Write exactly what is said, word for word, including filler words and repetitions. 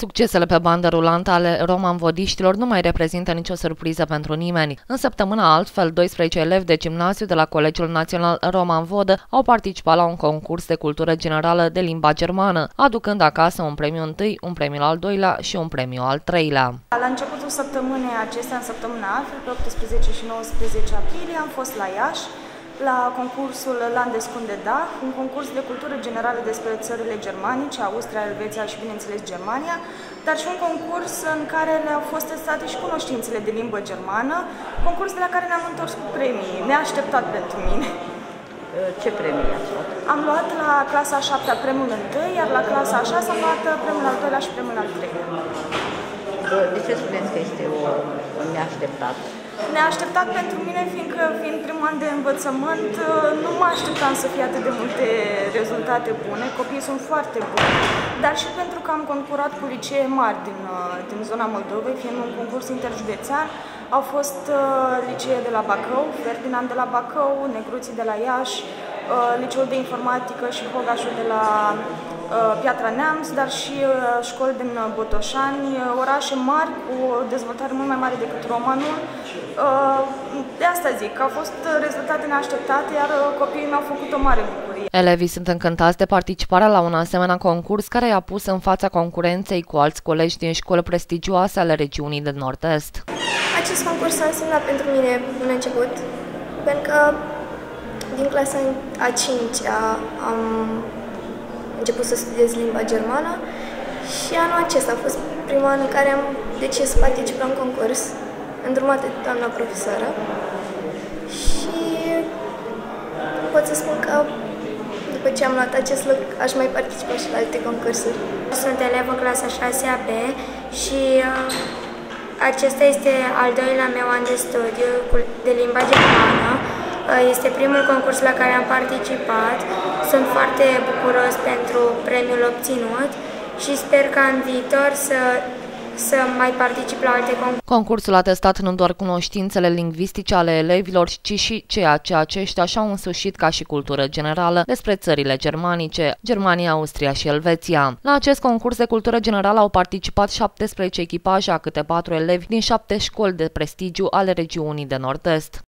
Succesele pe bandă rulantă ale roman-vodiștilor nu mai reprezintă nicio surpriză pentru nimeni. În săptămâna altfel, doisprezece elevi de gimnaziu de la Colegiul Național Roman Vodă au participat la un concurs de cultură generală de limba germană, aducând acasă un premiu întâi, un premiu al doilea și un premiu al treilea. La începutul săptămânii acestea, în săptămâna altfel, pe optsprezece și nouăsprezece aprilie, am fost la Iași, la concursul Landeskunde, un concurs de cultură generală despre țările germanice, Austria, Elveția și, bineînțeles, Germania, dar și un concurs în care le-au fost testate și cunoștințele de limbă germană, concurs de la care ne-am întors cu premii, neașteptat pentru mine. Ce premii ați luat? Am luat la clasa a șaptea premiul întâi, iar la clasa a șasea am luat premiul al doilea și premiul al treilea. De ce spuneți că este o neașteptat? Neașteptat pentru mine, fiindcă, fiind primul an de învățământ, nu mă așteptam să fie atât de multe rezultate bune. Copiii sunt foarte buni, dar și pentru că am concurat cu licee mari din, din zona Moldovei, fiind un concurs interjudețean. Au fost licee de la Bacău, Ferdinand de la Bacău, Negruții de la Iași, liceul de informatică și Hogașul de la Piatra Neamț, dar și școli din Botoșani, orașe mari cu o dezvoltare mult mai mare decât romanul. De asta zic, că au fost rezultate neașteptate, iar copiii mi-au făcut o mare bucurie. Elevii sunt încântați de participarea la un asemenea concurs care i-a pus în fața concurenței cu alți colegi din școli prestigioase ale regiunii de Nord-Est. Acest concurs a însemnat pentru mine un început, pentru că din clasa a cincea am început să studiez limba germană și anul acesta a fost primul an în care am decis să particip la un concurs îndrumat de doamna profesoară și pot să spun că după ce am luat acest loc aș mai participa și la alte concursuri. Sunt elev în clasa a șasea B și uh, acesta este al doilea meu an de studiu de limba germană. Este primul concurs la care am participat. Sunt foarte bucuros pentru premiul obținut și sper ca în viitor să, să mai particip la alte concursuri. Concursul a testat nu doar cunoștințele lingvistice ale elevilor, ci și ceea ce aceștia și-au însușit ca și cultură generală despre țările germanice, Germania, Austria și Elveția. La acest concurs de cultură generală au participat șaptesprezece echipaje, a câte patru elevi din șapte școli de prestigiu ale regiunii de Nord-Est.